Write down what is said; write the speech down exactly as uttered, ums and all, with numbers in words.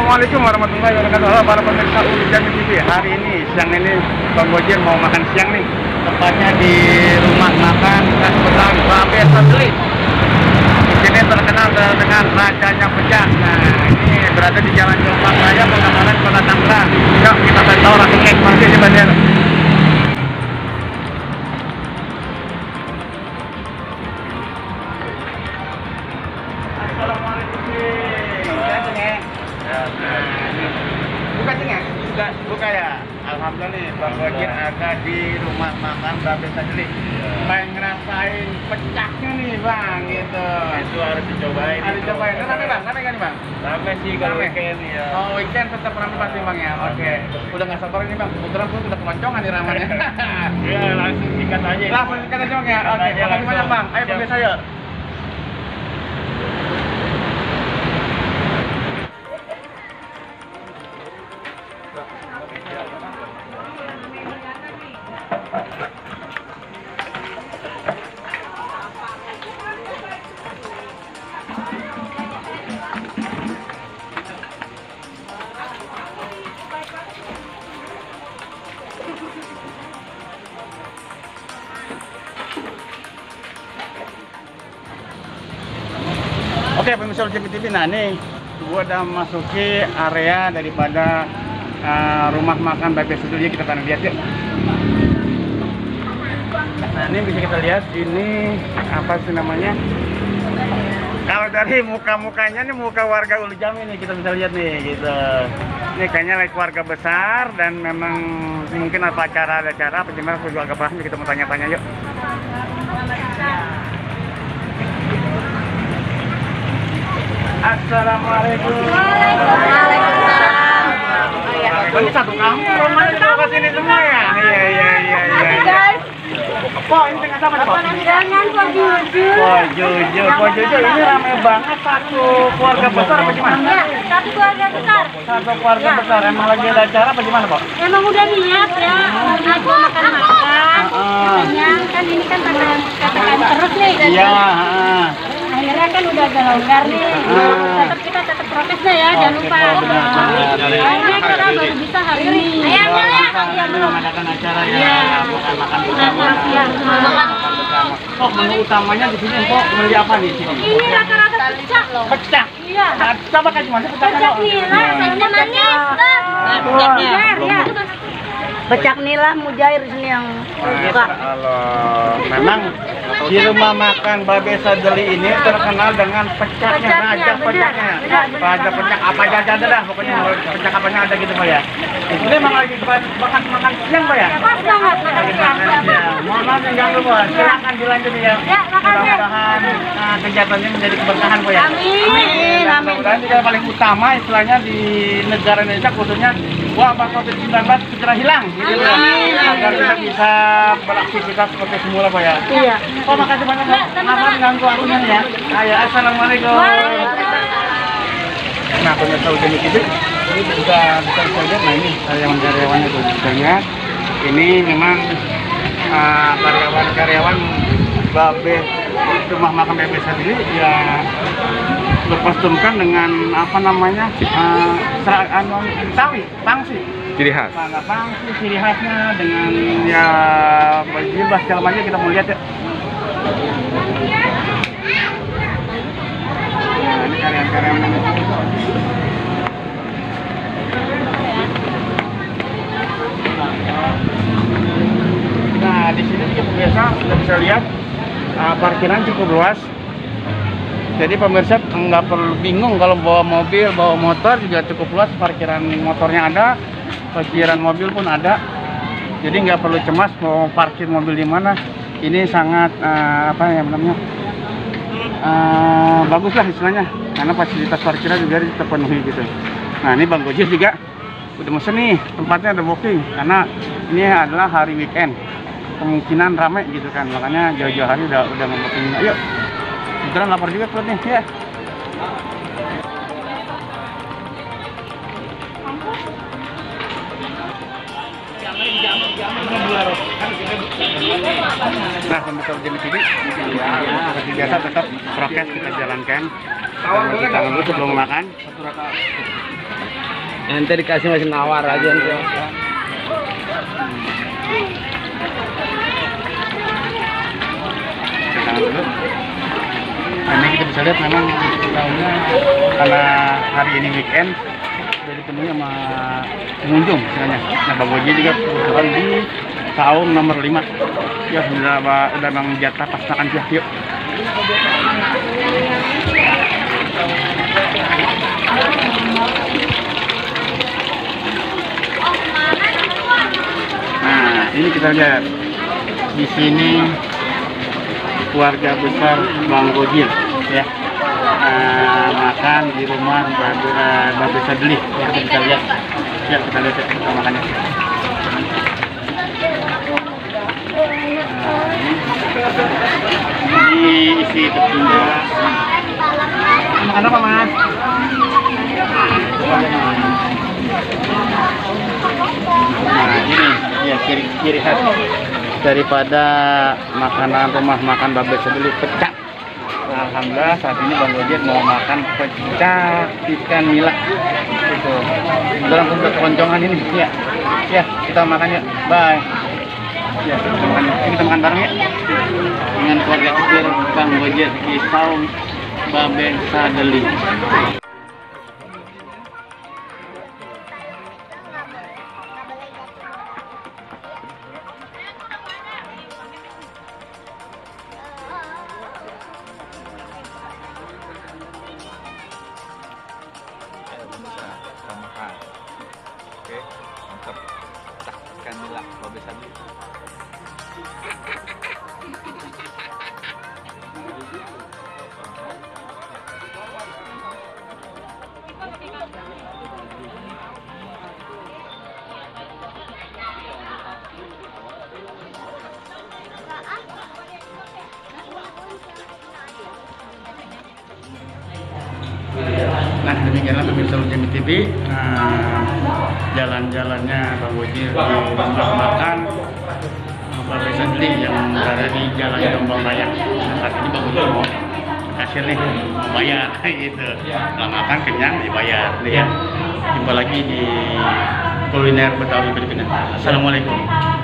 Assalamualaikum warahmatullahi wabarakatuh. Para pemirsa Uli Jamil T V. Hari ini siang ini Bang Gojir mau makan siang nih. Tepatnya di rumah makan khas Betawi Babe Sadli. Ini terkenal dengan rajanya pecak. Nah, ini berada di Jalan Jombang Raya, Pekalongan, Kota Tangerang. Yuk kita tahu rasanya seperti ini bandar. Buka cengen? Buka, buka ya. Alhamdulillah nih Bang Gojir ada di rumah makan Babe Sadli. Pengen ngerasain pecaknya nih Bang, gitu. Itu harus dicobain. Harus dicobain. Nah, rame Bang, rame kan nih Bang? Rame sih kalau weekend ya. Oh, weekend tetap rame pasti Bang ya. Oke. Udah nggak sabar ini Bang. Kebetulan pun udah keloncongan nih ramanya. Iya, langsung sikat aja. Langsung sikat aja Bang ya. Oke. Makasih banyak Bang. Ayo pemirsa yuk. Oke, pemirsa Uli Jamil T V. Nah nih, gua udah masuki area daripada uh, rumah makan Babe Sadli. Kita tanah lihat yuk. Nah ini bisa kita lihat ini apa sih namanya? Kalau dari muka-mukanya nih muka warga Uli Jamil nih kita bisa lihat nih gitu. Ini kayaknya like keluarga besar dan memang mungkin apa acara ada acara apa gimana aku juga agak paham, kita mau tanya-tanya yuk. Assalamualaikum. Waalaikumsalam. Ini satu kampung rumahnya juga ke sini semua ya? Iya iya iya iya. Guys, Kok ini dengan siapa nih Pak? jangan kok jujur. Wah Jojo, Wah Jojo ini ramai banget, satu keluarga besar apa gimana? Ya, satu keluarga besar. Satu keluarga besar, emang lagi ada acara apa gimana Pak? Emang udah niat ya, aku makan-makan. Ah. Kenyang kan ini kan katakan katakan terus nih. Iya. ah. Akhirnya kan udah agak longgar nih. Ah. Tetap kita tetap prokesnya ya, jangan lupa. Akhirnya kita baru bisa hari ini. Wah, masa belum mengadakan acara ya, bukan makan bersama. Iya, makan. Kok menu utamanya di sini Kok beli apa nih sini? Ini rata-rata pecak loh. Pecak. Iya. Nah, coba kasih mana pecaknya? Pecak nila, sayurnya manis. Pecaknya. Ya. Pecak nila Mujair sini yang buka. Allah, memang di rumah makan Babe Sadli ini terkenal dengan pecaknya, raja pecaknya. Raja pecak apa aja ada dah, pokoknya pecak apanya ada gitu Pak ya. Ini memang lagi makan makan siang Pak ya? Pas banget makan siang. Ya, mohon maaf yang ganggu Pak. Silakan dilanjut ya. Ya, makasih. Mudah-mudahan uh, kegiatannya menjadi keberkahan Pak ya. Amin, Dan amin. mudah-mudahan juga paling utama istilahnya di negara Indonesia khususnya wabah covid sembilan belas segera hilang gitu ya. Amin. Agar kita bisa beraktivitas seperti semula Pak ya. Iya. Oh, makasih banyak Pak. Maaf ganggu akunya ya. Ayo, assalamualaikum. Nah, pemirsa Uli Jamil T V, ini bisa bisa bisa lihat. Nah ini karyawan-karyawannya tuh bisa lihat. Ini memang uh, karyawan-karyawan Babe rumah makan Babe Sadli ya berkostumkan dengan apa namanya uh, anu Betawi, pangsi. Ciri khas. Nah, pangsi ciri khasnya dengan ya baju bas segala macam kita mau lihat ya. Nah, ini karyawan-karyawan yang di sini. Nah, di sini juga pemirsa sudah bisa lihat uh, parkiran cukup luas. Jadi pemirsa nggak perlu bingung kalau bawa mobil, bawa motor juga cukup luas. Parkiran motornya ada, parkiran mobil pun ada. Jadi nggak perlu cemas mau parkir mobil di mana. Ini sangat uh, apa ya namanya? Uh, bagus lah istilahnya, karena fasilitas parkiran juga terpenuhi gitu. Nah ini Bang Gojir juga udah mesen nih, tempatnya ada booking karena ini adalah hari weekend, kemungkinan ramai gitu kan, makanya jauh-jauh hari udah udah nge-booking. Ayo, kebetulan lapar juga perut nih ya. Nah, pemirsa Uli Jamil T V, seperti biasa tetap prokes kita jalankan. Cuci tangan dulu sebelum makan. Ente dikasih masih nawar aja ente. Kita dulu. Nah, ini kita bisa lihat memang tahunnya karena hari ini weekend jadi penuh sama pengunjung misalnya. Nah, Bang Goji juga kebetulan di tahun nomor lima. Ya, udah udah Bang jatah pas makan siang yuk. Nah, ini kita lihat di sini keluarga besar Bang Gojil ya, uh, makan di rumah Babe uh, Babe Sadli ya, kita bisa lihat ya, kita lihat ya, kita makannya. Nah, ini isi tertinggal. Makan apa mas? Nah ini ya ciri ciri khas daripada makanan rumah makan Babe Sadli, pecak. Nah, alhamdulillah saat ini Bang Gojil mau makan pecak ikan nila. Itu dalam bentuk keroncongan ini ya. Ya kita makan ya. Bye. Ya kita makan. Ini kita makan bareng ya. Dengan keluarga kecil Bang Gojil di saung Babe Sadli. Oke, mantap. Pecak ikan nila Babe Sadli. Nah demikianlah pemirsa Ujami T V, nah, jalan-jalannya Bang Gojil di rumah makan Babe Sadli yang berada di Jalan Jombang Raya. Nah, saat ini Bang Gojil mau kasir nih, mau bayar gitu. Setelah makan kenyang dibayar nih ya. Jumpa lagi di kuliner Betawi Filipina. Assalamualaikum.